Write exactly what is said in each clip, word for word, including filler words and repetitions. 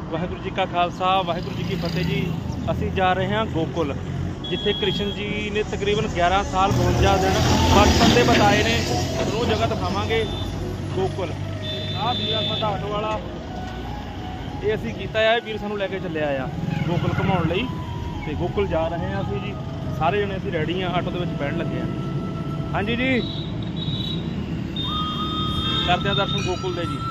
वाहिगुरू जी का खालसा वाहिगुरू जी की फतेह जी। असी जा रहे हैं गोकुल, जिथे कृष्ण जी ने तकरीबन ग्यारह साल बवंजा दिन बचपन के बताए ने। वो जगह दिखावांगे गोकुल। आ वीर साडा आटो वाला ये असी कीता है, वीर सानू लैके चलिया आ गोकुल घुमाउण लई। ते गोकुल जा रहे हैं असी जी, सारे जने असी रेडी हाँ, आटो दे विच बैठण लगे हैं। हाँ जी जी, करते हैं दर्शन गोकुल दे जी।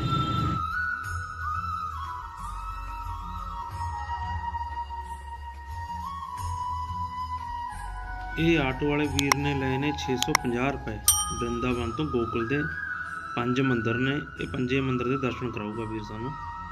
ये आटो वाले वीर ने लए ने छे सौ पचास रुपए वृंदावन तो गोकुल दे। पंज मंदिर ने, ये पंजे मंदिर के दर्शन कराऊगा वीर सानू।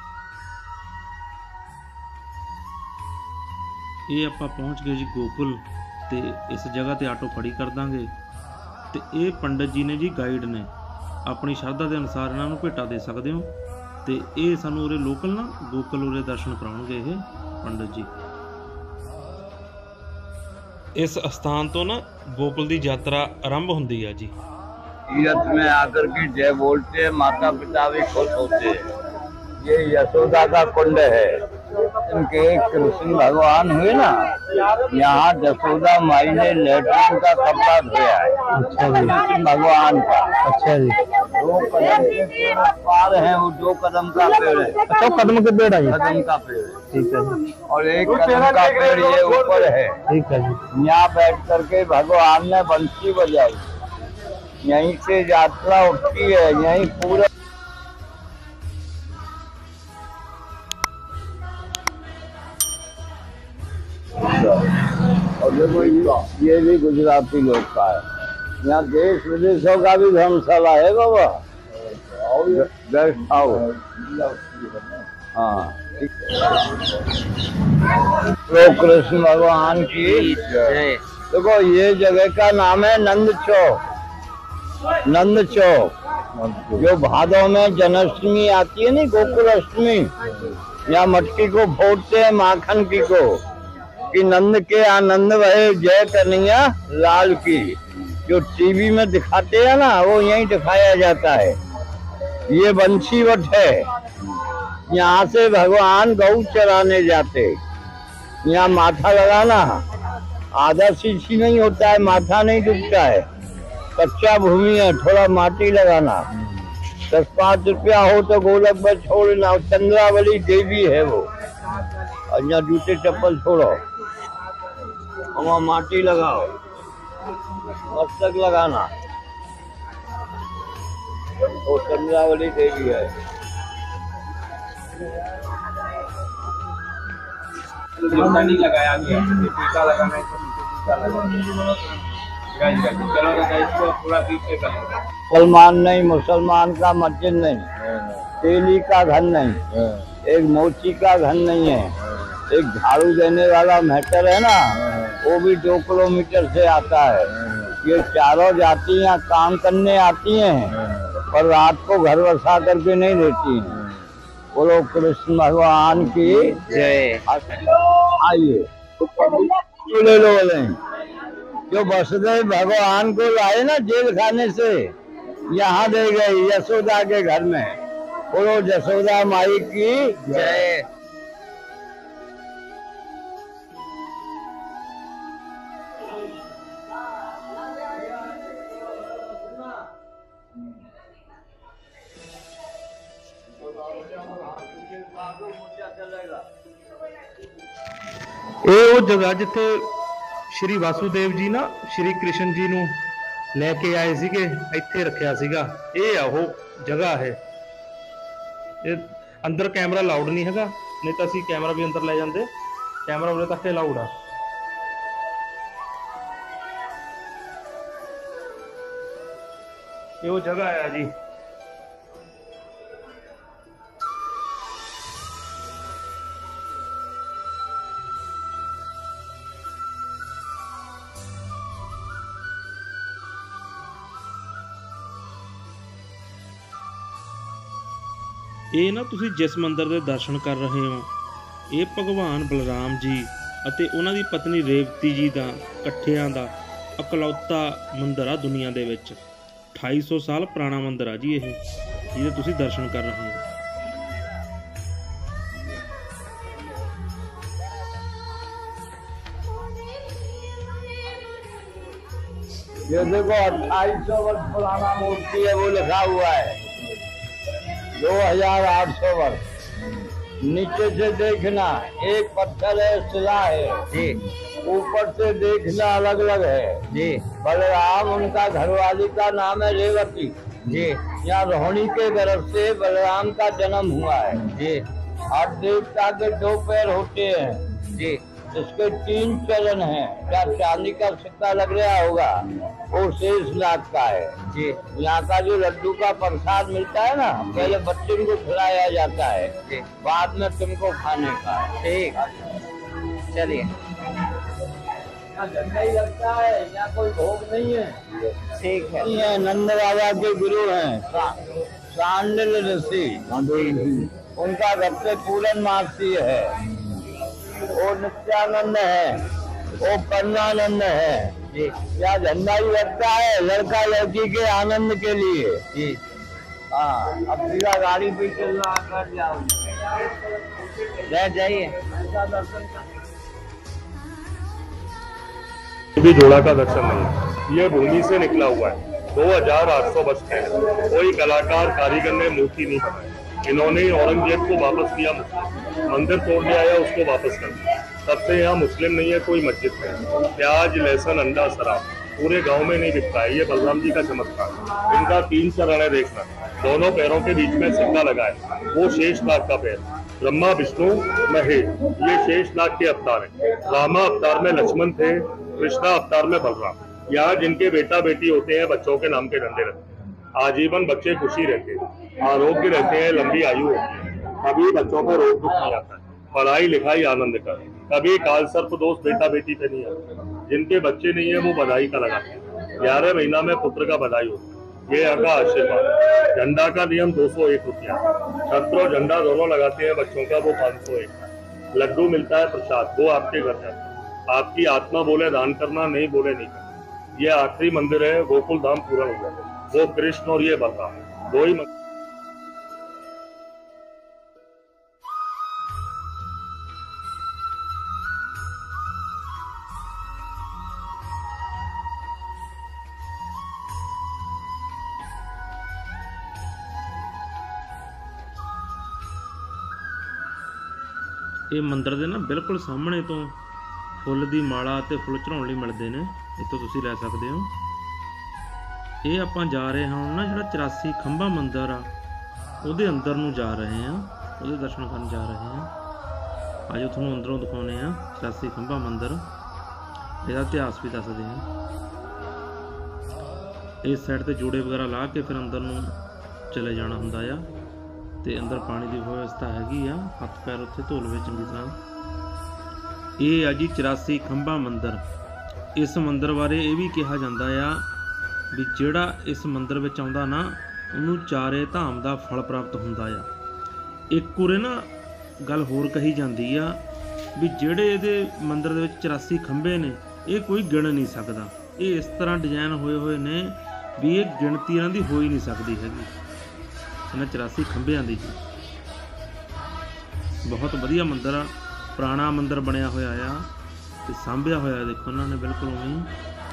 ये आप पहुँच गए जी गोकुल, ते इस जगह ते आटो खड़ी कर देंगे। ते ये पंडित जी ने जी गाइड ने, अपनी श्रद्धा के अनुसार इन्हों भेटा दे सकते हो। तो ये सानू उरे लोकल ना गोकुल उरे दर्शन कराउणगे ये पंडित जी। इस स्थान तो ना गोकुल की यात्रा आरंभ होती है जी। तीर्थ में आकर के जय बोलते हैं, माता पिता भी खुश होते हैं। ये यशोदा का कुंड है। इनके कृष्ण भगवान हुए ना, यहाँ यशोदा माई ने लेटरिन का कपड़ा धोया है। अच्छा जी, कृष्ण भगवान का। अच्छा जी, दो कदम के पेड़ पार है, वो दो कदम का पेड़ है। अच्छा, कदम के पेड़ है, कदम का पेड़ है। ठीक है जी। और एक कदम का पेड़ ये ऊपर है। ठीक है जी। यहाँ बैठ करके भगवान ने बंसी बजाई, यहीं से यात्रा उठती है, यहीं पूरा। और देखो ये भी गुजराती लोग का है। यहाँ देश विदेशों का भी धर्मशाला है बाबा, गेस्ट हाउस। हाँ, तो कृष्ण भगवान की देखो, ये जगह का नाम है नंद चौक। नंद चौक, जो भादों में जन्माष्टमी आती है नी, गोकुल अष्टमी, यहाँ मटकी को फोड़ते हैं माखन की को, कि नंद के आनंद भये जय कन्हैया लाल की। जो टीवी में दिखाते हैं ना, वो यहीं दिखाया जाता है। ये बंशीवट है, यहाँ से भगवान गौ चराने जाते। यहाँ माथा लगाना आधा सीसी नहीं होता है, माथा नहीं डूबता है, कच्चा भूमि है, थोड़ा माटी लगाना। दस पाँच रुपया हो तो गोलक में छोड़ना। चंद्रावली देवी है वो। और यहाँ जूते चप्पल छोड़ो, वहाँ माटी लगाओ, मस्तक लगाना। वो चंद्रावली देवी है। नहीं लगाया गया, टीका लगाना है तो टीका लगाना। चलो पूरा पीछे कर। मुसलमान नहीं, मुसलमान का मस्जिद नहीं, तेली का घर नहीं, एक मोची का घर नहीं है, एक झाड़ू देने वाला मेटर है ना, वो भी दो किलोमीटर से आता है। ये चारों जातियाँ काम करने आती हैं, पर रात को घर बसा करके नहीं रहती हैं। बोलो कृष्ण भगवान की जय। आइए तो ले लो, बोले जो वसुदेव भगवान को लाए ना जेल खाने से, यहाँ दे गए यशोदा के घर में। बोलो यशोदा माई की जय। ਇਹ ਉਹ ਜਗ੍ਹਾ ਜਿੱਥੇ श्री वासुदेव जी ना श्री कृष्ण जी नू लैके आए सीगे, इत्थे रखिया सीगा। ये आ वो जगह है। ये अंदर कैमरा अलाउड नहीं हैगा, नहीं तो असी कैमरा भी अंदर ले जाते। कैमरा उरे तक अलाउड आ। ये वो जगह है जी। ये ना तुसी जिस मंदिर के दर्शन कर रहे हो, ये भगवान बलराम जी अते उन्हां दी पत्नी रेवती जी का कट्ठियां दा इकलौता मंदिर आ दुनिया दे विच। अठाई सौ साल पुराना मंदिर आ जी ये, जिहदे तुसी दर्शन कर रहे हो। ये देखो अट्ठाईस सौ वर्ष पुराना मूर्ति है, वो लिखा हुआ है दो हजार आठ सौ वर्ष। नीचे से देखना एक पत्थर है, शिला है जी, ऊपर से देखना अलग अलग है जी। बलराम उनका घरवाली का नाम है रेवती जी। यहाँ रोहिणी के गर्भ से बलराम का जन्म हुआ है जी। और देवता के दो पैर होते हैं जी, इसके तीन चरण हैं। क्या चांदी का सिक्का लग रहा होगा, वो शेषनाग का है जी। यहाँ का जो लड्डू का प्रसाद मिलता है ना, पहले बच्चे को खिलाया जाता है जी, बाद में तुमको खाने का। ठीक, चलिए। यहाँ झंडा ही लगता है, यहाँ कोई भोग नहीं है। ठीक है। ये नंद बाबा के गुरु हैं सांडिल ऋषि, उनका सबसे पूरन महर्षि है। वो नित्यानंद है, वो परमानंद है जी। यहाँ झंडा ही लगता है लड़का लड़की के आनंद के लिए जी। हाँ, अब सीधा गाड़ी पे चलना कर जाओ, जाइए ऐसा दर्शन कर। भी जोड़ा का दर्शन नहीं है, ये भूमि से निकला हुआ है। दो हजार आठ सौ वर्ष पहले कोई कलाकार कारीगर ने मूर्ति नहीं बनाई। इन्होंने औरंगजेब को वापस किया, मंदिर तोड़ ले आया, उसको वापस कर दिया। तब से यहाँ मुस्लिम नहीं है, कोई मस्जिद नहीं। प्याज, लहसुन, अंडा, शराब पूरे गांव में नहीं बिकता है। ये बलराम जी का चमत्कार। इनका तीन चरण है, देखना। दोनों पैरों के बीच में सिक्का लगा है, वो शेषनाग का पैर। ब्रह्मा, विष्णु, महेश, ये शेषनाग के अवतार है। रामा अवतार में लक्ष्मण थे, कृष्णा अवतार में बलराम। यहाँ जिनके बेटा बेटी होते हैं, बच्चों के नाम के डंडे रखते हैं। आजीवन बच्चे खुशी रहते हैं, आरोग्य रहते हैं, लंबी आयु होती है। कभी बच्चों पर रोग दुख नहीं आता है, पढ़ाई लिखाई आनंद का। कभी काल सर्प दोष बेटा बेटी पे नहीं आता। जिनके बच्चे नहीं है वो बधाई का लगाते हैं। ग्यारह महीना में पुत्र का बधाई होता है, ये यहाँ का आशीर्वाद है। झंडा का नियम दो सौ एक रुपया, छत्र और झंडा दोनों लगाते हैं बच्चों का, वो पाँच सौ एक। लड्डू मिलता है प्रसाद, वो आपके घर जाता है। आपकी आत्मा बोले दान करना, नहीं बोले नहीं करना। ये आखिरी मंदिर है, गोकुल धाम पूरा हो गया। वो कृष्ण और ये बलराम, दो ही मंदिर। ਇਹ ਮੰਦਿਰ ਦੇ ਨਾ ਬਿਲਕੁਲ ਸਾਹਮਣੇ ਤੋਂ ਫੁੱਲ ਦੀ ਮਾਲਾ ਤੇ ਫੁੱਲ ਚੜਾਉਣ ਲਈ ਮਿਲਦੇ ਨੇ, ਇੱਥੋਂ ਤੁਸੀਂ ਲੈ ਸਕਦੇ ਹੋ। ਇਹ ਆਪਾਂ ਜਾ ਰਹੇ ਹਾਂ ਹੁਣ ਨਾ, ਜਿਹੜਾ ਚੁਰਾਸੀ ਖੰਭਾ ਮੰਦਿਰ ਆ ਉਹਦੇ ਅੰਦਰ ਨੂੰ ਜਾ ਰਹੇ ਹਾਂ, ਉਹਦੇ ਦਰਸ਼ਨ ਕਰਨ ਜਾ ਰਹੇ ਹਾਂ। ਆਜੋ ਤੁਹਾਨੂੰ ਅੰਦਰੋਂ ਦਿਖਾਉਂਦੇ ਆ ਚੁਰਾਸੀ ਖੰਭਾ ਮੰਦਿਰ, ਇਹਦਾ ਇਤਿਹਾਸ ਵੀ ਦੱਸਦੇ ਹਾਂ। ਇਸ ਸਾਈਡ ਤੇ ਜੋੜੇ ਵਗੈਰਾ ਲਾ ਕੇ ਫਿਰ ਅੰਦਰ ਨੂੰ ਚਲੇ ਜਾਣਾ ਹੁੰਦਾ ਆ, ਤੇ ਅੰਦਰ ਪਾਣੀ ਦੀ ਵਿਵਸਥਾ ਹੈਗੀ ਆ, ਹੱਥ ਪੈਰ ਉੱਥੇ ਧੋ ਲਵੇ ਚੰਗੀ ਤਰ੍ਹਾਂ। ਇਹ ਆ ਜੀ ਚੁਰਾਸੀ ਖੰਭਾ ਮੰਦਿਰ। ਇਸ ਮੰਦਿਰ ਬਾਰੇ ਇਹ ਵੀ ਕਿਹਾ ਜਾਂਦਾ ਆ ਵੀ ਜਿਹੜਾ ਇਸ ਮੰਦਿਰ ਵਿੱਚ ਆਉਂਦਾ ਨਾ, ਉਹਨੂੰ ਚਾਰੇ ਧਾਮ ਦਾ ਫਲ ਪ੍ਰਾਪਤ ਹੁੰਦਾ ਆ। ਇੱਕ ਉਰੇ ਨਾ ਗੱਲ ਹੋਰ ਕਹੀ ਜਾਂਦੀ ਆ ਵੀ ਜਿਹੜੇ ਇਹਦੇ ਮੰਦਿਰ ਦੇ ਵਿੱਚ ਚੁਰਾਸੀ ਖੰਭੇ ਨੇ, ਇਹ ਕੋਈ ਗਿਣ ਨਹੀਂ ਸਕਦਾ। ਇਹ ਇਸ ਤਰ੍ਹਾਂ ਡਿਜ਼ਾਈਨ ਹੋਏ ਹੋਏ ਨੇ ਵੀ ਇਹ ਗਿਣਤੀ ਇਹਨਾਂ ਦੀ ਹੋ ਹੀ ਨਹੀਂ ਸਕਦੀ ਹੈਗੀ, ਇਹਨਾਂ ਚੁਰਾਸੀ ਖੰਭਿਆਂ ਦੀ ਜੀ। ਬਹੁਤ ਵਧੀਆ ਮੰਦਿਰ ਆ, ਪੁਰਾਣਾ ਮੰਦਿਰ ਬਣਿਆ ਹੋਇਆ ਆ ਤੇ ਸਾਂਭਿਆ ਹੋਇਆ, ਦੇਖੋ ਉਹਨਾਂ ਨੇ ਬਿਲਕੁਲ ਉਵੇਂ ਹੀ।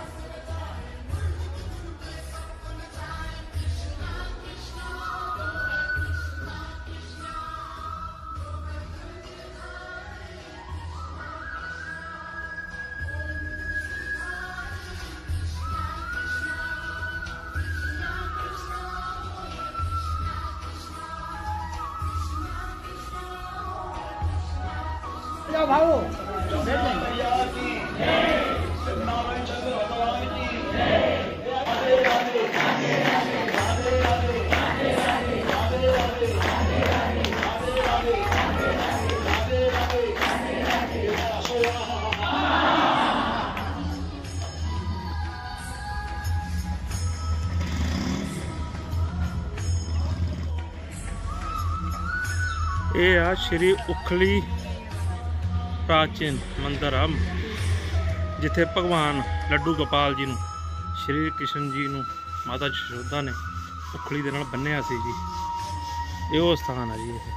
ਇਹ ਆ ਸ਼੍ਰੀ ਉਖਲੀ ਪ੍ਰਾਚੀਨ ਮੰਦਰ ਆ, ਜਿੱਥੇ ਭਗਵਾਨ ਲੱਡੂ ਗੋਪਾਲ ਜੀ ਨੂੰ, ਸ਼੍ਰੀ ਕ੍ਰਿਸ਼ਨ ਜੀ ਨੂੰ ਮਾਤਾ ਯਸ਼ੋਦਾ ਨੇ ਉਖਲੀ ਦੇ ਨਾਲ ਬੰਨਿਆ ਸੀ ਜੀ। ਇਹ ਉਹ ਸਥਾਨ ਆ ਜੀ। ਇਹ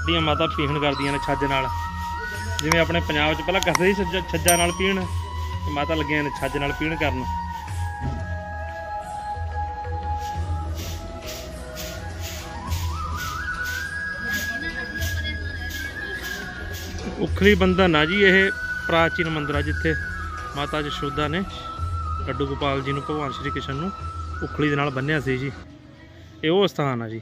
ਜਿਹੜੀਆਂ ਮਾਤਾ ਪੀਣ ਕਰਦੀਆਂ ਨੇ ਛੱਜ ਨਾਲ, ਜਿਵੇਂ ਆਪਣੇ ਪੰਜਾਬ 'ਚ ਪਹਿਲਾਂ ਕਰਦੇ ਸੀ ਛੱਜ ਛੱਜਾਂ ਨਾਲ ਪੀਣ, ਮਾਤਾ ਲੱਗੀਆਂ ਨੇ ਛੱਜ ਨਾਲ ਪੀਣ ਕਰਨ। ਉਖਲੀ ਬੰਧਨ ਆ ਜੀ, ਇਹ ਪ੍ਰਾਚੀਨ ਮੰਦਰ ਆ ਜਿੱਥੇ ਮਾਤਾ ਜਸ਼ੋਦਾ ਨੇ ਲੱਡੂ ਗੋਪਾਲ ਜੀ ਨੂੰ, ਭਗਵਾਨ ਸ਼੍ਰੀ ਕ੍ਰਿਸ਼ਨ ਨੂੰ ਉਖਲੀ ਦੇ ਨਾਲ ਬੰਨਿਆ ਸੀ ਜੀ। ਇਹ ਉਹ ਸਥਾਨ ਆ ਜੀ।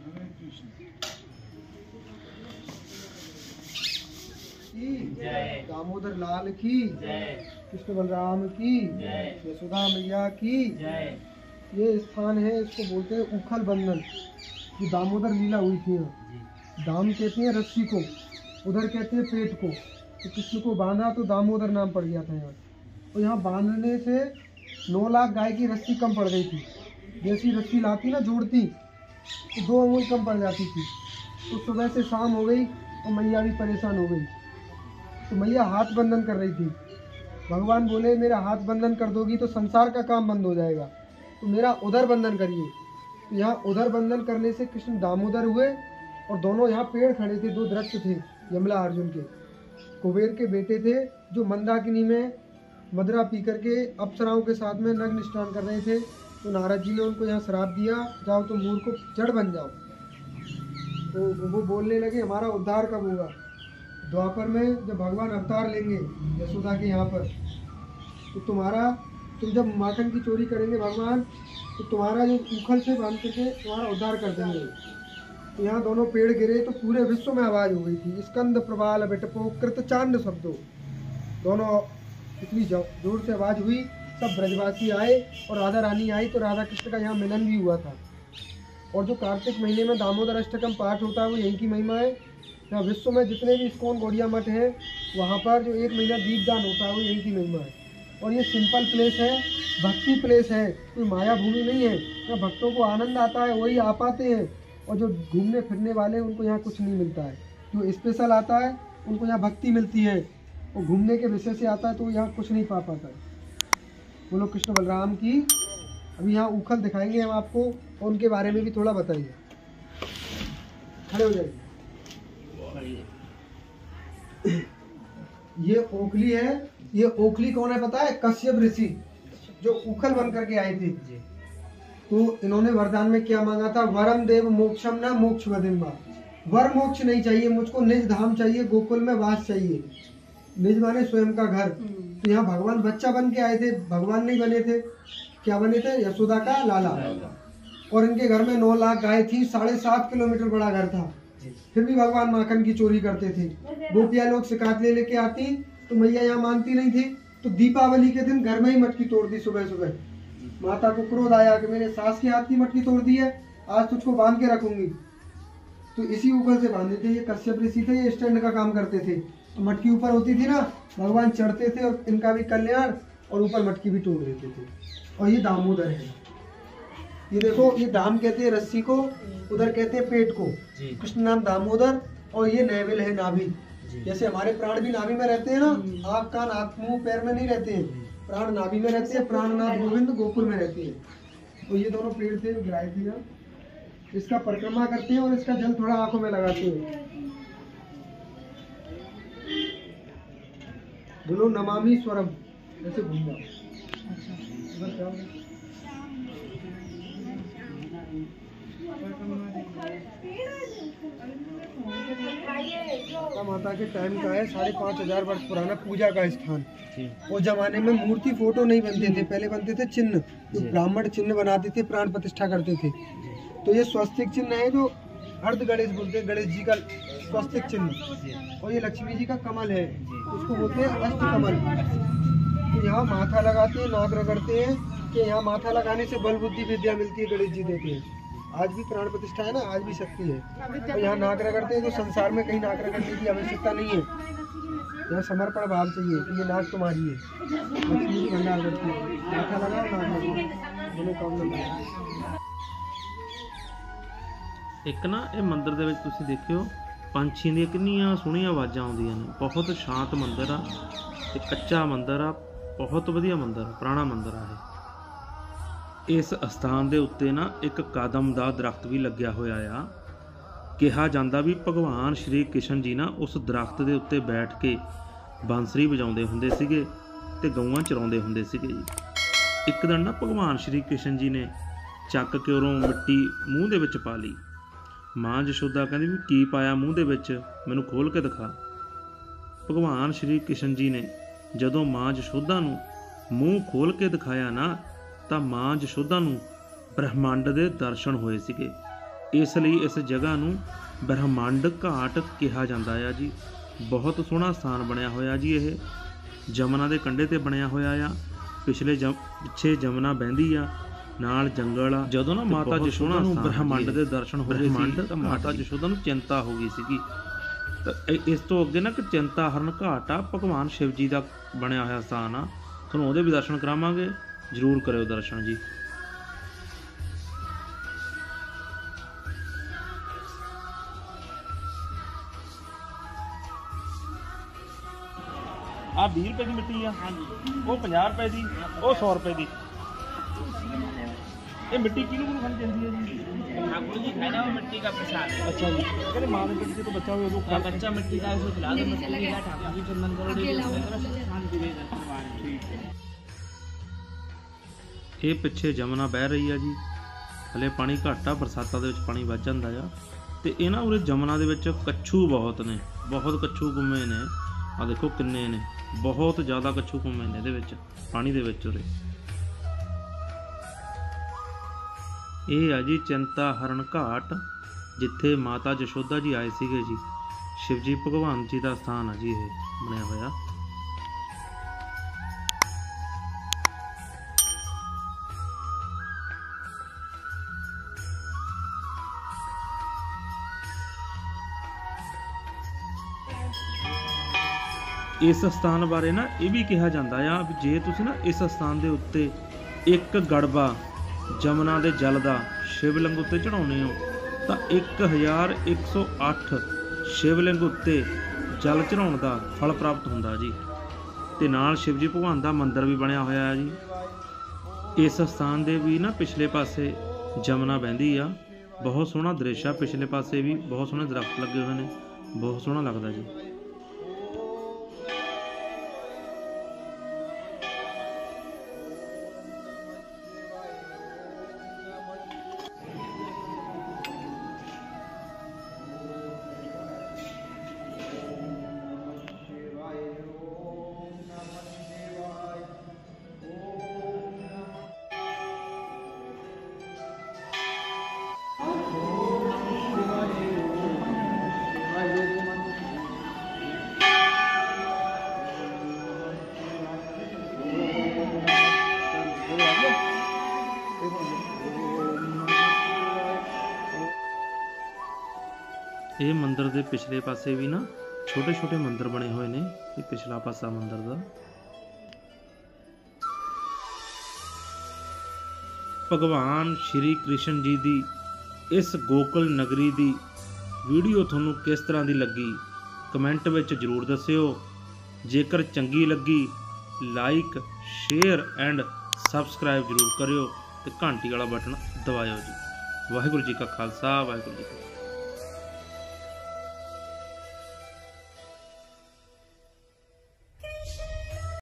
दामोदर लाल की कृष्ण बलराम की यशोदा मैया की। ये स्थान है, इसको बोलते हैं उखल बंधन। ये दामोदर लीला हुई थी यहाँ। दाम कहते हैं रस्सी को, उधर कहते हैं पेट को। तो कृष्ण को बांधा तो दामोदर नाम पड़ गया था यहाँ। और यहाँ बांधने से नौ लाख गाय की रस्सी कम पड़ गई थी। जैसी रस्सी लाती ना जोड़ती तो दो अंगुल कम पड़ जाती थी। तो सुबह से शाम हो गई और मैया भी परेशान हो गई, तो मैया हाथ बंधन कर रही थी। भगवान बोले मेरा हाथ बंधन कर दोगी तो संसार का काम बंद हो जाएगा, तो मेरा उधर बंधन करिए। तो यहाँ उधर बंधन करने से कृष्ण दामोदर हुए। और दोनों यहाँ पेड़ खड़े थे, दो दृश्य थे यमला अर्जुन के। कुबेर के बेटे थे जो मंदाकिनी में मदरा पी करके अप्सराओं के साथ में नग्न स्नान कर रहे थे। तो नारद जी ने उनको यहाँ श्राप दिया, जाओ तो मूर्ख को जड़ बन जाओ। तो वो बोलने लगे हमारा उद्धार कब होगा। द्वापर में जब भगवान अवतार लेंगे यशोदा के यहाँ पर, तो तुम्हारा तुम जब माखन की चोरी करेंगे भगवान, तो तुम्हारा जो उखल से बांध के तुम्हारा उद्धार कर देंगे। तो यहाँ दोनों पेड़ गिरे तो पूरे विश्व में आवाज़ हो गई थी, स्कंद प्रबाल बिटपो कृत चांद शब्दों। दोनों इतनी जोर से आवाज़ हुई, सब ब्रजवासी आए और राधा रानी आई। तो राधा कृष्ण का यहाँ मिलन भी हुआ था। और जो कार्तिक महीने में दामोदर अष्टकम पाठ होता है वो यहीं की महिमा है। यहाँ विश्व में जितने भी इस्कॉन गौड़िया मठ हैं, वहाँ पर जो एक महीना दीपदान होता है वो यहीं की महिमा है। और ये सिंपल प्लेस है, भक्ति प्लेस है, कोई माया भूमि नहीं है। यहाँ भक्तों को आनंद आता है वही आ पाते हैं, और जो घूमने फिरने वाले हैं उनको यहाँ कुछ नहीं मिलता है। जो स्पेशल आता है उनको यहाँ भक्ति मिलती है, और घूमने के विषय से आता है तो यहाँ कुछ नहीं पा पाता है। बोलो कृष्ण बलराम की। अभी यहाँ उखल दिखाएंगे हम आपको, और उनके बारे में भी थोड़ा बताइए। खड़े हो जाइए। ये ओखली है। ये ओखली कौन है पता है? कश्यप ऋषि, जो उखल बन करके आए थे। तो इन्होंने वरदान में क्या मांगा था? वरम देव मोक्षम न मोक्ष वदिम्बा। वर मोक्ष नहीं चाहिए मुझको, निज धाम चाहिए, गोकुल में वास चाहिए। निज माने स्वयं का घर। तो यहाँ भगवान बच्चा बन के आए थे, भगवान नहीं बने थे। क्या बने थे? यशोदा का लाला। और इनके घर में नौ लाख गाय थी, साढ़े सात किलोमीटर बड़ा घर था। फिर भी भगवान माखन की चोरी करते थे। गोपियाँ लोग शिकायत ले लेके आती तो मैया यहाँ मानती नहीं थी। तो दीपावली के दिन घर में ही मटकी तोड़ दी सुबह सुबह। माता को क्रोध आया कि मेरे सास के हाथ की मटकी तोड़ दी है, आज तुझको बांध के रखूंगी। तो इसी उखल से बांधे थे। ये कश्यप ऋषि थे, ये स्टैंड का काम करते थे। तो मटकी ऊपर होती थी ना, भगवान चढ़ते थे और इनका भी कल्याण, और ऊपर मटकी भी तोड़ देते थे। और ये दामोदर है। ये देखो, ये दाम कहते हैं रस्सी को, उधर कहते हैं पेट को। कृष्ण नाम दामोदर। और ये नैवेल है नाभि। जैसे हमारे प्राण भी नाभि में रहते हैं ना, आँख कान आँख मुंह पैर में नहीं रहते हैं, प्राण नाभि में रहते हैं। प्राणनाथ गोविंद गोकुल में रहते हैं। तो ये दोनों पेड़ थे, गिराए थे यहाँ। इसका परिक्रमा करते हैं और इसका जल थोड़ा आंखों में लगाते हैं। बोलो नमामि स्वरम, ऐसे घूम जाओ। माता के टाइम का है, साढ़े पाँच हजार वर्ष पुराना पूजा का स्थान। उस जमाने में मूर्ति फोटो नहीं बनते थे, पहले बनते थे चिन्ह। जो ब्राह्मण चिन्ह बनाते थे, प्राण प्रतिष्ठा करते थे। तो ये स्वस्तिक चिन्ह है, जो अर्ध गणेश बोलते हैं, गणेश जी का स्वस्तिक चिन्ह। और ये लक्ष्मी जी का कमल है, उसको बोलते हैं अष्ट कमल। तो यहाँ माथा लगाते हैं, नाक रगड़ते हैं कि यहाँ माथा लगाने से बल बुद्धि विद्या मिलती है, गणेश जी देते हैं। आज भी प्राण प्रतिष्ठा है ना, आज भी शक्ति है। और यहाँ नाक रगड़ते हैं, जो संसार में कहीं नाक रगड़ने की आवश्यकता नहीं है। यहाँ समर्पण भाव चाहिए कि ये नाक तुम्हारी है, लक्ष्मी जी भंडार करती है। माथा लगाओ, नाक लगाओ, दोनों काम लगाओ। एक ना ये मंदिर दे विच तुसीं देखियो पंछियों दी कितनियां सोहणियां आवाज़ां आउंदियां ने। बहुत शांत मंदिर आ ते कच्चा मंदिर आ, बहुत वधिया मंदिर, पुराना मंदिर आ। इस स्थान दे उत्ते ना एक कदम दा दरख्त भी लग्या होया आ। ਕਿਹਾ ਜਾਂਦਾ ਵੀ ਭਗਵਾਨ ਸ਼੍ਰੀ ਕ੍ਰਿਸ਼ਨ ਜੀ ਨਾ ਉਸ ਦਰਖਤ ਦੇ ਉੱਤੇ ਬੈਠ ਕੇ ਬਾਂਸਰੀ ਵਜਾਉਂਦੇ ਹੁੰਦੇ ਸੀਗੇ ਤੇ ਗਊਆਂ ਚਰਾਉਂਦੇ ਹੁੰਦੇ ਸੀਗੇ ਜੀ। ਇੱਕ ਦਿਨ ਨਾ ਭਗਵਾਨ ਸ਼੍ਰੀ ਕ੍ਰਿਸ਼ਨ ਜੀ ਨੇ ਚੱਕ ਕੇ ਉਰੋਂ ਮਿੱਟੀ ਮੂੰਹ ਦੇ ਵਿੱਚ ਪਾ ਲਈ। ਮਾਂ ਯਸ਼ੋਦਾ ਕਹਿੰਦੀ ਵੀ ਕੀ ਪਾਇਆ ਮੂੰਹ ਦੇ ਵਿੱਚ, ਮੈਨੂੰ ਖੋਲ ਕੇ ਦਿਖਾ। ਭਗਵਾਨ ਸ਼੍ਰੀ ਕ੍ਰਿਸ਼ਨ ਜੀ ਨੇ ਜਦੋਂ ਮਾਂ ਯਸ਼ੋਦਾ ਨੂੰ ਮੂੰਹ ਖੋਲ ਕੇ ਦਿਖਾਇਆ ਨਾ ਤਾਂ ਮਾਂ ਯਸ਼ੋਦਾ ਨੂੰ ਬ੍ਰਹਮੰਡ ਦੇ ਦਰਸ਼ਨ ਹੋਏ ਸੀਗੇ। ਇਸ ਲਈ ਇਸ ਜਗ੍ਹਾ ਨੂੰ ਬ੍ਰਹਮੰਡ ਘਾਟ ਕਿਹਾ ਜਾਂਦਾ ਆ ਜੀ। ਬਹੁਤ ਸੋਹਣਾ ਸਥਾਨ ਬਣਿਆ ਹੋਇਆ ਜੀ। ਇਹ ਜਮਨਾ ਦੇ ਕੰਢੇ ਤੇ ਬਣਿਆ ਹੋਇਆ ਆ। ਪਿਛਲੇ ਜਮ ਪਿੱਛੇ ਜਮਨਾ ਬਹਿੰਦੀ ਆ, ਨਾਲ ਜੰਗਲ ਆ। ਜਦੋਂ ਨਾ ਮਾਤਾ ਯਸ਼ੋਦਾ ਨੂੰ ਬ੍ਰਹਮੰਡ ਦੇ ਦਰਸ਼ਨ ਹੋ ਰਹੇ ਸੀ ਤਾਂ ਮਾਤਾ ਯਸ਼ੋਦਾ ਨੂੰ ਚਿੰਤਾ ਹੋ ਗਈ ਸੀਗੀ। ਤਾਂ ਇਸ ਤੋਂ ਅੱਗੇ ਨਾ ਇੱਕ ਚਿੰਤਾ ਹਰਨ ਘਾਟ ਆ, ਭਗਵਾਨ ਸ਼ਿਵ ਜੀ ਦਾ ਬਣਿਆ ਹੋਇਆ ਸਥਾਨ ਆ। ਤੁਹਾਨੂੰ ਉਹਦੇ ਵੀ ਦਰਸ਼ਨ ਕਰਾਵਾਂਗੇ, ਜ਼ਰੂਰ ਕਰਿਓ ਦਰਸ਼ਨ ਜੀ। ਆ ਵੀਹ ਰੁਪਏ ਦੀ ਮਿੱਟੀ ਆ, ਉਹ ਪੰਜਾਹ ਰੁਪਏ ਦੀ, ਉਹ ਸੌ ਰੁਪਏ ਦੀ। ਇਹ ਮਿੱਟੀ ਕਿਹਨੂੰ ਕਿਹਨੂੰ ਖਾਣੀ ਚਾਹੀਦੀ ਹੈ ਜੀ? ठाकुर जी खाना वो मिट्टी का प्रसाद है। ਅੱਛਾ ਜੀ, ਕਹਿੰਦੇ ਮਾਂ ਦੇ ਪਿੱਛੇ ਤੋਂ ਬੱਚਾ ਹੋਵੇ ਉਦੋਂ हाँ, बच्चा मिट्टी का उसको खिला दो, मिट्टी का ठाकुर जी चंदन करो, डेली उसमें करो, सब शांति दे दर्शन भगवान। ठीक है। ਇਹ ਪਿੱਛੇ ਜਮਨਾ ਬਹਿ ਰਹੀ ਆ ਜੀ। ਹਲੇ ਪਾਣੀ ਘੱਟ ਆ, ਬਰਸਾਤਾਂ ਦੇ ਵਿੱਚ ਪਾਣੀ ਵੱਧ ਜਾਂਦਾ ਆ। ਤੇ ਇਹਨਾਂ ਉਰੇ ਜਮਨਾ ਦੇ ਵਿੱਚ ਕੱਛੂ ਬਹੁਤ ਨੇ, ਬਹੁਤ ਕੱਛੂ ਘੁੰਮੇ ਨੇ। ਆ ਦੇਖੋ ਕਿੰਨੇ ਨੇ, ਬਹੁਤ ਜ਼ਿਆਦਾ ਕੱਛੂ ਘੁੰਮੇ ਨੇ ਇਹਦੇ ਵਿੱਚ, ਪਾਣੀ ਦੇ ਵਿੱਚ ਉਰੇ। ਇਹ ਆ ਜੀ ਚਿੰਤਾ ਹਰਨ ਘਾਟ, ਜਿੱਥੇ ਮਾਤਾ ਯਸ਼ੋਦਾ ਜੀ ਆਏ ਸੀਗੇ ਜੀ। ਸ਼ਿਵ ਜੀ ਭਗਵਾਨ ਜੀ ਦਾ ਸਥਾਨ ਆ ਜੀ ਇਹ ਬਣਿਆ ਹੋਇਆ। ਇਸ ਸਥਾਨ ਬਾਰੇ ਨਾ ਇਹ ਵੀ ਕਿਹਾ ਜਾਂਦਾ ਆ ਵੀ ਜੇ ਤੁਸੀਂ ਨਾ ਇਸ ਸਥਾਨ ਦੇ ਉੱਤੇ ਇੱਕ ਗੜਬਾ ਜਮਨਾ ਦੇ ਜਲ ਦਾ ਸ਼ਿਵਲਿੰਗ ਉੱਤੇ ਚੜਾਉਂਦੇ ਹੋ ਤਾਂ ਇੱਕ ਹਜ਼ਾਰ ਇੱਕ ਸੌ ਅੱਠ ਸ਼ਿਵਲਿੰਗ ਉੱਤੇ ਜਲ ਚੜਾਉਣ ਦਾ ਫਲ ਪ੍ਰਾਪਤ ਹੁੰਦਾ ਜੀ। ਤੇ ਨਾਲ ਸ਼ਿਵ ਜੀ ਭਗਵਾਨ ਦਾ ਮੰਦਿਰ ਵੀ ਬਣਿਆ ਹੋਇਆ ਹੈ ਜੀ। ਇਸ ਸਥਾਨ ਦੇ ਵੀ ਨਾ ਪਿਛਲੇ ਪਾਸੇ ਜਮਨਾ ਵਹਿੰਦੀ ਆ। ਬਹੁਤ ਸੋਹਣਾ ਦ੍ਰਿਸ਼ ਆ। ਪਿਛਲੇ ਪਾਸੇ ਵੀ ਬਹੁਤ ਸੋਹਣੇ ਦਰਖਤ ਲੱਗੇ ਹੋਏ ਨੇ, ਬਹੁਤ ਸੋਹਣਾ ਲੱਗਦਾ ਜੀ। ਇਹ ਮੰਦਿਰ ਦੇ ਪਿਛਲੇ ਪਾਸੇ ਵੀ ਨਾ ਛੋਟੇ ਛੋਟੇ ਮੰਦਿਰ ਬਣੇ ਹੋਏ ਨੇ। ਇਹ ਪਿਛਲਾ ਪਾਸਾ ਮੰਦਿਰ ਦਾ। ਭਗਵਾਨ ਸ਼੍ਰੀ ਕ੍ਰਿਸ਼ਨ ਜੀ ਦੀ ਇਸ ਗੋਕੁਲ ਨਗਰੀ ਦੀ ਵੀਡੀਓ ਤੁਹਾਨੂੰ ਕਿਸ ਤਰ੍ਹਾਂ ਦੀ ਲੱਗੀ ਕਮੈਂਟ ਵਿੱਚ ਜ਼ਰੂਰ ਦੱਸਿਓ। ਜੇਕਰ ਚੰਗੀ ਲੱਗੀ ਲਾਈਕ ਸ਼ੇਅਰ ਐਂਡ ਸਬਸਕ੍ਰਾਈਬ ਜ਼ਰੂਰ ਕਰਿਓ ਤੇ ਘੰਟੀ ਵਾਲਾ ਬਟਨ ਦਬਾਇਓ ਜੀ। ਵਾਹਿਗੁਰੂ ਜੀ ਕਾ ਖਾਲਸਾ, ਵਾਹਿਗੁਰੂ ਜੀ ਕੀ ਫਤਿਹ।